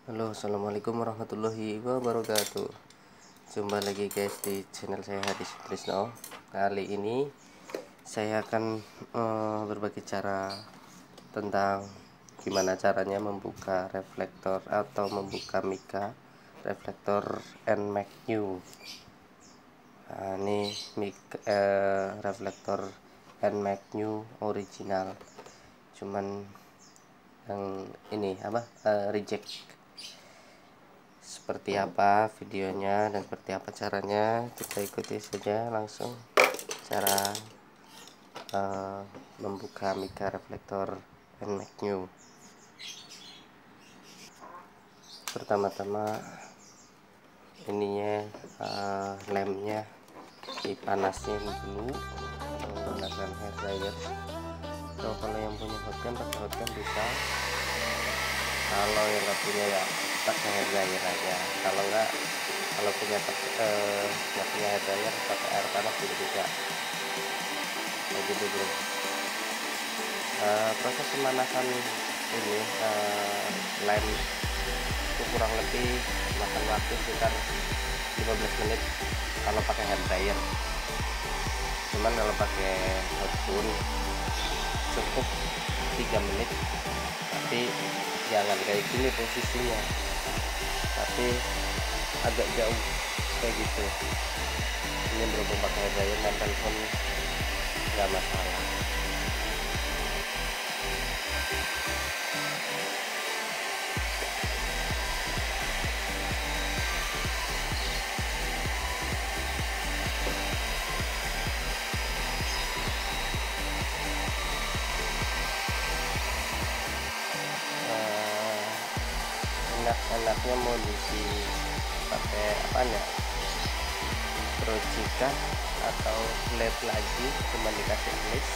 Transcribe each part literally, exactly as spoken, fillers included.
Halo, assalamualaikum warahmatullahi wabarakatuh. Jumpa lagi guys di channel saya Hadi Sutrisno. Kali ini saya akan uh, berbagi cara tentang gimana caranya membuka reflektor atau membuka mica reflektor N Max New. Nah, ini mic, uh, reflektor N Max New original, cuman yang ini apa uh, reject. Seperti apa videonya dan seperti apa caranya, kita ikuti saja langsung cara uh, membuka mica reflektor N Max New. Pertama-tama ininya uh, lemnya dipanasin dulu menggunakan hair dryer, atau kalau yang punya hotgun pakai hotgun bisa, kalau yang nggak punya ya pakai hair dryer aja. Kalau nggak kalau punya eh, nggak punya hair dryer pakai air panas juga bisa. Nah, gitu bro. Uh, proses pemanasan ini uh, lem itu kurang lebih makan waktu sekitar lima belas menit kalau pakai hair dryer. Cuman kalau pakai hotgun cukup tiga menit, tapi jangan kayak gini posisinya, tapi agak jauh kayak gitu. Ini berhubung pakai hair dryer dan telepon nggak masalah. Enak-enaknya mau diisi pakai apa ya, Trojika atau led lagi, cuma dikasih list.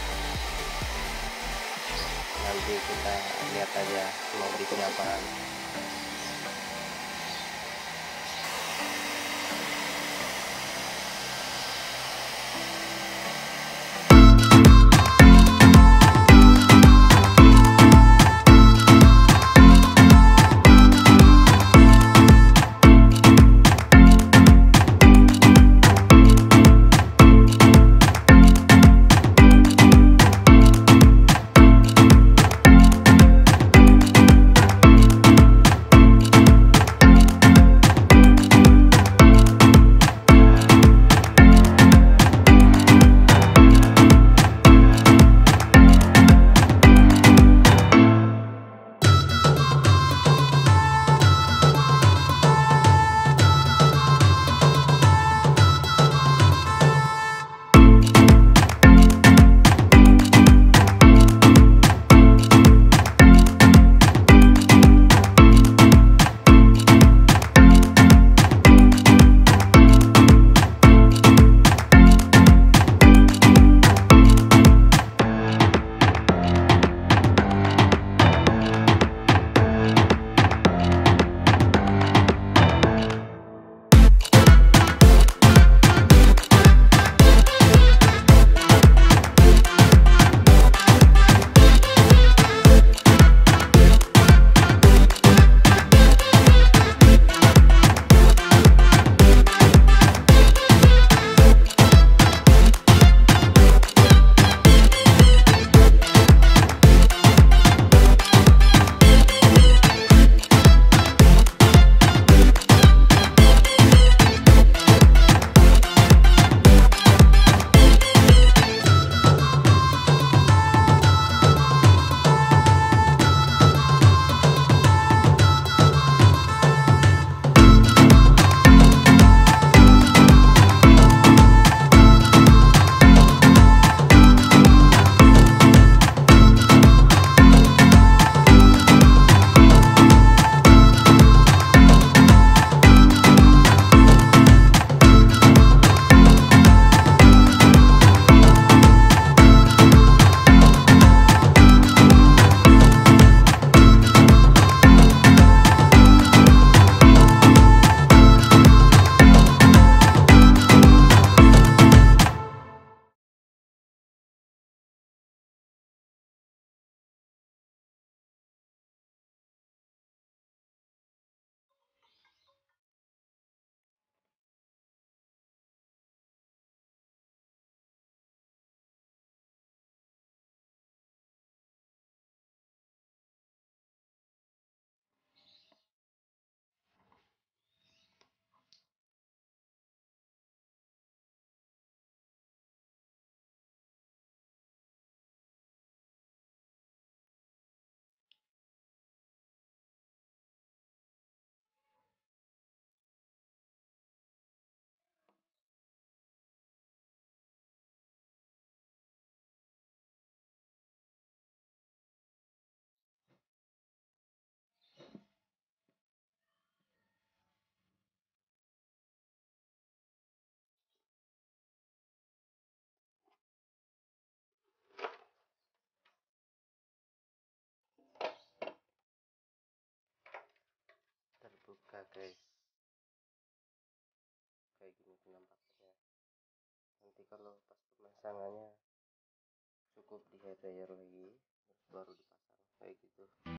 Nanti kita lihat aja mau diisi apaan. guys, kayak gini penampaknya. Nanti kalau pas pemasangannya cukup di hair dryer lagi baru dipasang kayak gitu.